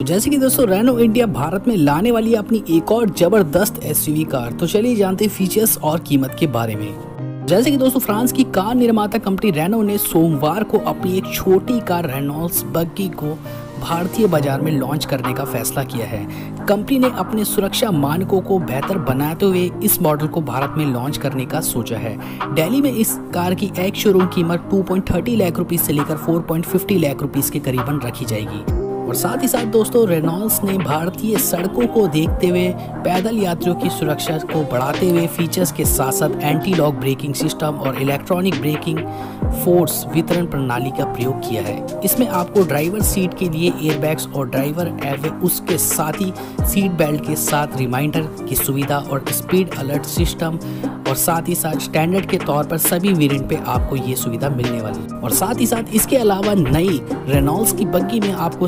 जैसे कि दोस्तों रेनो इंडिया भारत में लाने वाली है अपनी एक और जबरदस्त एसयूवी कार। तो चलिए जानते हैं फीचर्स और कीमत के बारे में। जैसे कि दोस्तों फ्रांस की कार निर्माता कंपनी रेनो ने सोमवार को अपनी एक छोटी कार रेनॉल्ड्स बग्गी को भारतीय बाजार में लॉन्च करने का फैसला किया है। कंपनी ने अपने सुरक्षा मानकों को बेहतर बनाते हुए इस मॉडल को भारत में लॉन्च करने का सोचा है। दिल्ली में इस कार की एक शोरूम कीमत 2.30 लाख रुपीस से लेकर 4.50 लाख रुपीस के करीबन रखी जाएगी। और साथ ही साथ दोस्तों रेनॉल्ड्स ने भारतीय सड़कों को देखते हुए पैदल यात्रियों की सुरक्षा को बढ़ाते हुए फीचर्स के साथ साथ एंटी लॉक ब्रेकिंग सिस्टम और इलेक्ट्रॉनिक ब्रेकिंग फोर्स वितरण प्रणाली का प्रयोग किया है। इसमें आपको ड्राइवर सीट के लिए एयरबैग्स और ड्राइवर एवे उसके साथ ही सीट बेल्ट के साथ रिमाइंडर की सुविधा और स्पीड अलर्ट सिस्टम और साथ ही साथ स्टैंडर्ड के तौर पर सभी वेरिएंट पे आपको ये सुविधा मिलने वाली है। और साथ ही साथ इसके अलावा नई रेनॉल्ड्स की बग्गी में आपको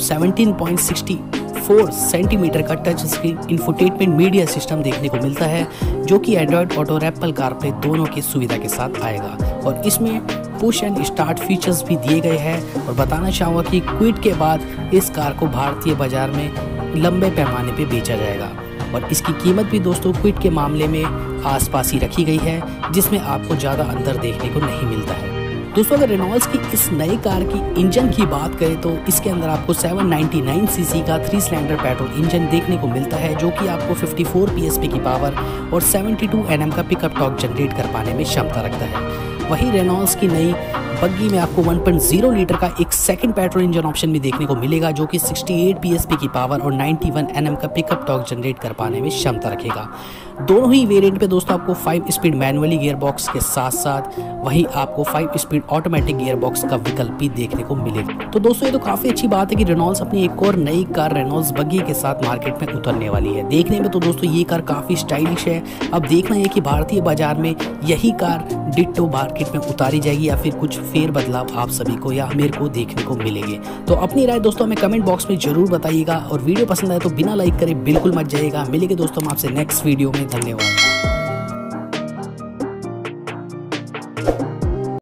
17.64 सेंटीमीटर का touch screen infotainment media system देखने को मिलता है, जो कि एंड्रॉयड ऑटो और एप्पल कारप्ले दोनों की सुविधा के साथ आएगा। और इसमें पुश एंड स्टार्ट फीचर्स भी दिए गए हैं। और बताना चाहूँगा कि क्विड के बाद इस कार को भारतीय बाजार में लंबे पैमाने पे बेचा जाएगा और इसकी कीमत भी दोस्तों क्विड के मामले में आसपास ही रखी गई है, जिसमें आपको ज़्यादा अंतर देखने को नहीं मिलता है। दोस्तों अगर रेनॉल्ड्स की इस नई कार की इंजन की बात करें तो इसके अंदर आपको 799 सीसी का 3 सिलेंडर पेट्रोल इंजन देखने को मिलता है, जो कि आपको 54 पीएसपी की पावर और 72 एनएम का पिकअप टॉर्क जनरेट कर पाने में क्षमता रखता है। वहीं रेनॉल्ड्स की नई बग्गी में आपको 1.0 लीटर का एक सेकंड पेट्रोल इंजन ऑप्शन भी देखने को मिलेगा, जो कि 68 पीएसपी की पावर और 91 एनएम का पिकअप टॉर्क जनरेट कर पाने में क्षमता रखेगा। दोनों ही वेरिएंट पे दोस्तों आपको 5 स्पीड मैनुअली गियर बॉक्स के साथ साथ वहीं आपको 5 स्पीड ऑटोमेटिक गियर बॉक्स का विकल्प भी देखने को मिलेगा। तो दोस्तों ये तो काफी अच्छी बात है कि रेनॉल्ड्स अपनी एक और नई कार रेनॉल्ड्स बग्गी के साथ मार्केट में उतरने वाली है। देखने में तो दोस्तों ये कार काफी स्टाइलिश है। अब देखना है कि भारतीय बाजार में यही कार डिट्टो मार्केट में उतारी जाएगी या फिर कुछ फेर बदलाव आप सभी को या मेरे को देखने को मिलेंगे। तो अपनी राय दोस्तों हमें कमेंट बॉक्स में जरूर बताइएगा और वीडियो पसंद आए तो बिना लाइक करे बिल्कुल मत जाइएगा। मिलेंगे दोस्तों हम आपसे नेक्स्ट वीडियो में। धन्यवाद।